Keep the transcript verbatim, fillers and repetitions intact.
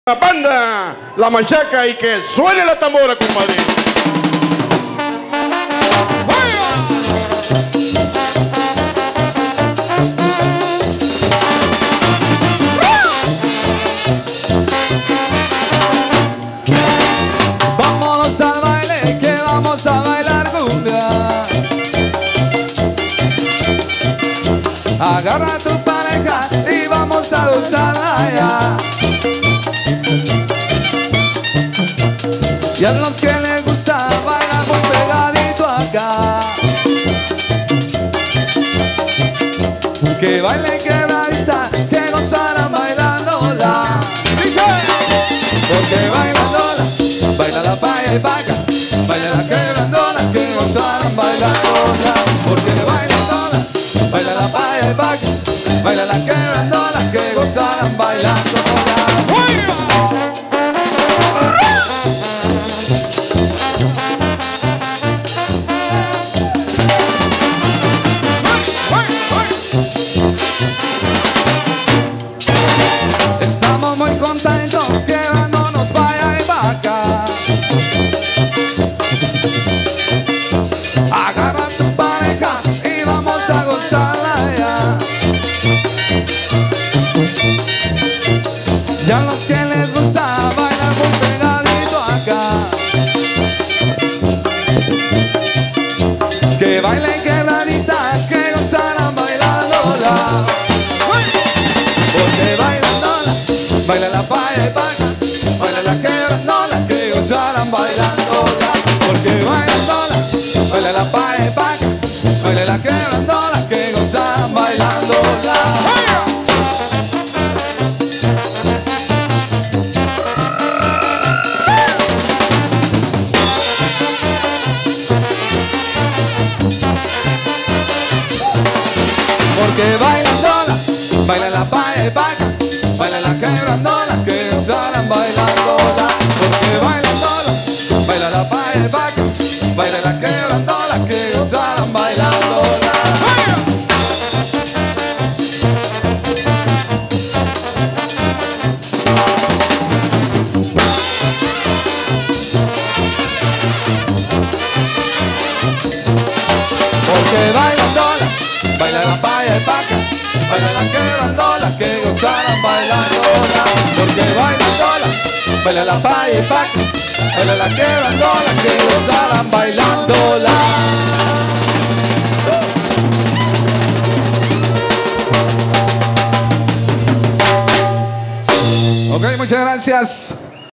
La banda, la machaca y que suene la tambora, compadre. Vámonos al baile, que vamos a bailar cumbia. Agarra a tu pareja y vamos a gozarla ya. Y a los que les gusta bailar muy pegadito acá, que bailen quebradita, que gozaran bailándola. Dice, porque bailándola, baila la paya y paca, baila la quebrandola, que gozaran bailándola. Porque bailándola, baila la paya y paca, baila la quebrandola, que gozaran bailándola. Estamos muy contentos quedándonos vaya y vaca. Agarra a tu pareja y vamos a gozarla ya. Y a los que les gusta bailar muy pegadito acá, que bailen quebradita, que gozaran bailándola. Porque bailándola, baila la paya y paca, baila la quebrandola, que gozaran bailándola. Porque bailándola, baila la paya y paca, baila la quebrandola, que gozaran bailándola. Porque bailándola, baila la paya y paca, baila la quebrandola, que gozaran bailándola. Porque bailándola, baila la paya y paca, baila la quebrandola, que gozaran bailándola. Porque bailándola, baila la paya y paca, baila la quebrandola, que gozaran bailándola. Porque bailándola, baila la paya y paca, baila la quebrandola, que gozaran bailándola. Ok, muchas gracias.